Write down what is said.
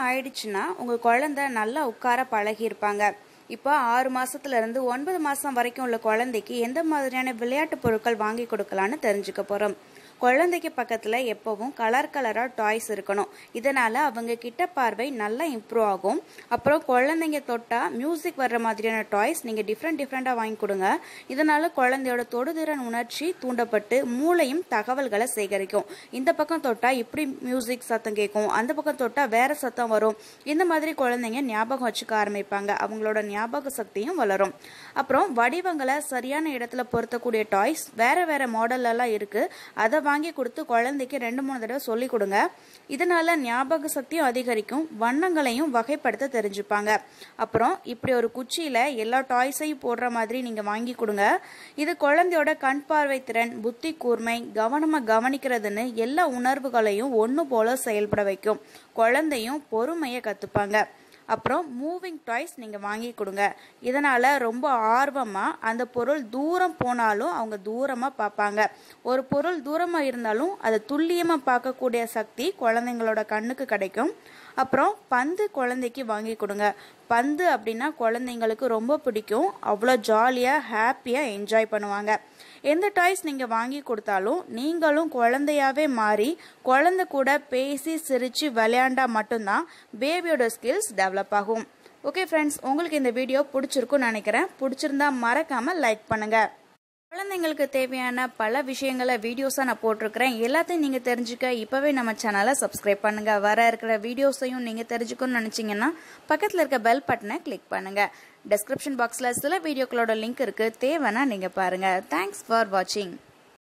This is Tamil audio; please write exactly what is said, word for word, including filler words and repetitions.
ஆயிடுச்சுன்னா உங்கள் குழந்தை நல்லா உட்கார பழகியிருப்பாங்க. இப்போ ஆறு மாசத்துல இருந்து ஒன்பது மாசம் வரைக்கும் உள்ள குழந்தைக்கு எந்த மாதிரியான விளையாட்டு பொருட்கள் வாங்கி கொடுக்கலான்னு தெரிஞ்சுக்க போறோம். குழந்தைக்கு பக்கத்துல எப்பவும் கலர் கலரா டாய்ஸ் இருக்கணும். இதனால அவங்க கிட்ட பார்வை நல்லா இம்ப்ரூவ் ஆகும். அப்புறம் குழந்தைங்க தொட்டா மியூசிக் வர்ற மாதிரியான டாய்ஸ் நீங்க டிஃப்ரெண்ட் டிஃப்ரெண்டா வாங்கி கொடுங்க. இதனால குழந்தையோட தொடுதிறன் உணர்ச்சி தூண்டப்பட்டு மூளையும் தகவல்களை சேகரிக்கும். இந்த பக்கம் தொட்டா இப்படி மியூசிக் சத்தம் கேட்கும், அந்த பக்கம் தொட்டா வேற சத்தம் வரும். இந்த மாதிரி குழந்தைங்க ஞாபகம் வச்சுக்க ஆரம்பிப்பாங்க. அவங்களோட ஞாபக சக்தியும் வளரும். அப்புறம் வடிவங்களை சரியான இடத்துல பொருத்தக்கூடிய டாய்ஸ் வேற வேற மாடல் எல்லாம் இருக்கு. அதை வாங்கி கொடுத்து குழந்தைக்கு ரெண்டு மூணு தடவை சொல்லி கொடுங்க. இதனால ஞாபக சக்தியும் அதிகரிக்கும், வண்ணங்களையும் வகைப்படுத்த தெரிஞ்சுப்பாங்க. அப்புறம் இப்படி ஒரு குச்சியில எல்லா டாய்ஸையும் போடுற மாதிரி நீங்க வாங்கி கொடுங்க. இது குழந்தையோட கண் பார்வை திறன், புத்தி கூர்மை, கவனமா கவனிக்கிறதுன்னு எல்லா உணர்வுகளையும் ஒன்று போல செயல்பட வைக்கும். குழந்தையும் பொறுமையை கத்துப்பாங்க. அப்புறம் மூவிங் டாய்ஸ் நீங்கள் வாங்கி கொடுங்க. இதனால் ரொம்ப ஆர்வமாக அந்த பொருள் தூரம் போனாலும் அவங்க தூரமாக பார்ப்பாங்க. ஒரு பொருள் தூரமாக இருந்தாலும் அதை துல்லியமாக பார்க்கக்கூடிய சக்தி குழந்தைங்களோட கண்ணுக்கு கிடைக்கும். அப்புறம் பந்து குழந்தைக்கு வாங்கி கொடுங்க. பந்து அப்படின்னா குழந்தைங்களுக்கு ரொம்ப பிடிக்கும். அவ்வளோ ஜாலியாக ஹாப்பியாக என்ஜாய் பண்ணுவாங்க. எந்த டாய்ஸ் நீங்கள் வாங்கி கொடுத்தாலும் நீங்களும் குழந்தையாவே மாறி குழந்தை கூட பேசி சிரித்து விளையாண்டா மட்டும்தான் பேபியோட ஸ்கில்ஸ் டெவலப் ஆகும். ஓகே ஃப்ரெண்ட்ஸ், உங்களுக்கு இந்த வீடியோ பிடிச்சிருக்குன்னு நினைக்கிறேன். பிடிச்சிருந்தா மறக்காமல் லைக் பண்ணுங்கள். குழந்தைங்களுக்கு தேவையான பல விஷயங்களை வீடியோஸாக நான் போட்டிருக்கிறேன். எல்லாத்தையும் நீங்கள் தெரிஞ்சுக்க இப்போவே நம்ம சேனலை சப்ஸ்கிரைப் பண்ணுங்கள். வர இருக்கிற வீடியோஸையும் நீங்கள் தெரிஞ்சுக்கணும்னு நினச்சிங்கன்னா பக்கத்தில் இருக்க பெல் பட்டனை கிளிக் பண்ணுங்கள். டிஸ்கிரிப்ஷன் பாக்ஸில் சில வீடியோக்களோட லிங்க் இருக்குது, தேவைன்னா நீங்கள் பாருங்கள். தேங்க்ஸ் ஃபார் வாட்சிங்.